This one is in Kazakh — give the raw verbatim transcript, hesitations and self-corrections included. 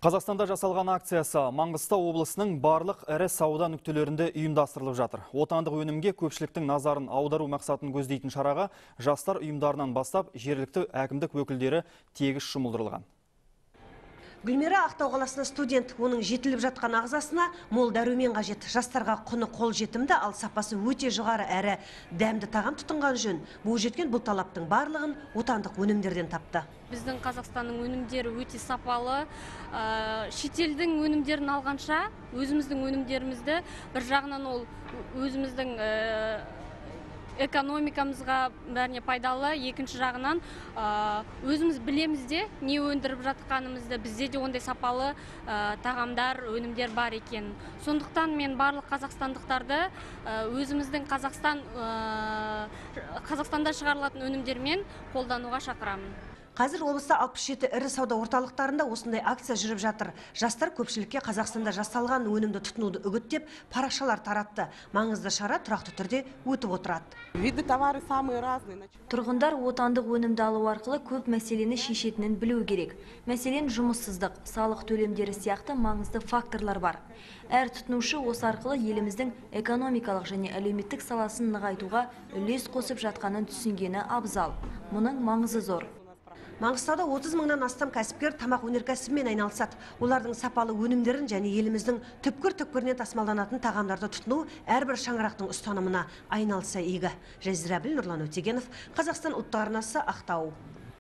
Қазақстанда жасалған акциясы Маңғыстау облысының барлық ірі сауда нүктелерінде ұйымдастырылып жатыр. Отандық өнімге көпшіліктің назарын аудару мақсатын көздейтін шараға жастар ұйымдарынан бастап жергілікті әкімдік өкілдері тегіс жұмылдырылған. Гүлмира Ақтау қаласында студент, оның жетіліп жатқан ағзасына мол дәрумен қажет. Жастарға құны қол жетімді, ал сапасы өте жоғары әрі дәмді тағам тұтынған жөн. Бұл жеткен бұл талаптың барлығын отандық өнімдерден тапты. Біздің Қазақстанның өнімдері өте сапалы. Шетелдің өнімдерін алғанша, өзіміздің өнімдерімізді бір жағынан ол өзіміздің экономикамызға бәріне пайдалы, екінші жағынан өзіміз білемізде не өндіріп жатқанымызды, бізде де ондай сапалы тағамдар, өнімдер бар екен. Сондықтан мен барлық қазақстандықтарды өзіміздің Қазақстан Қазақстанда шығарылатын өнімдермен қолдануға шақырамын. Қазір облыста алпыс жеті ірі сауда орталықтарында осындай акция жүріп жатыр. Жастар көпшілікке Қазақстанда жасалған өнімді тұтынуды үгіттеп, парақшалар таратты. Маңызды шара тұрақты түрде өтіп отырады. Виды товары самые разные. Тұрғындар отандық өнімді алу арқылы көп мәселені шешетінін білу керек. Мәселен, жұмыссыздық, салық төлемдері сияқты маңызды факторлар бар. Әр тұтынушы осы арқылы еліміздің экономикалық және әлеуметтік саласын нығайтуға үлес қосып жатқанын түсінгені абзал. Мұның маңызы зор. Маңғыстауда отыз мыңнан астам кәсіпкер тамақ өнеркәсібімен айналысады. Олардың сапалы өнімдерін және еліміздің түпкір-түпкірінен тасымалданатын тағамдарды тұтыну әрбір шаңырақтың ұстанымына айналса игі. Жазира Біл, Нұрлан Өтегенов, Қазақстан ұлттық арнасы, Ақтау.